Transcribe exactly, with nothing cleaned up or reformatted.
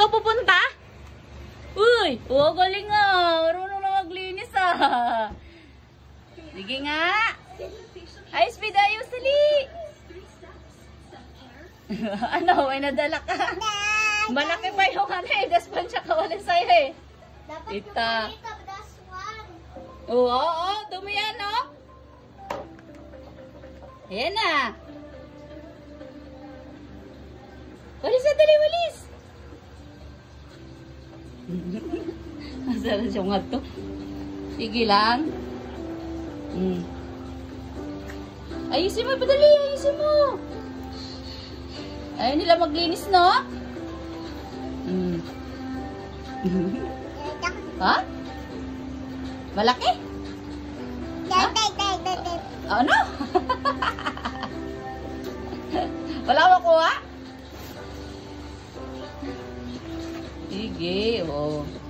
ikaw pupunta? Uy! Oh, galing ah! Marunong na maglinis ah! Sige nga! High speed ayo, sali! Ano? May nadala ka? Malaki pa yung ano eh. Daspansya ka wala sa'yo eh. Dapat Ita. yung makita, das one. Oo, oo, oo. Dumi yan, no? Ayan na. Walis na, dali, walis. Masarap siyang nga to. Sige lang. Hmm. Ayusin mo, padali. Ayusin mo. Ayaw nila maglinis, no? Hmm. Ha? Malaki? Ha? Ano? Wala ko makuha? Sige, oh.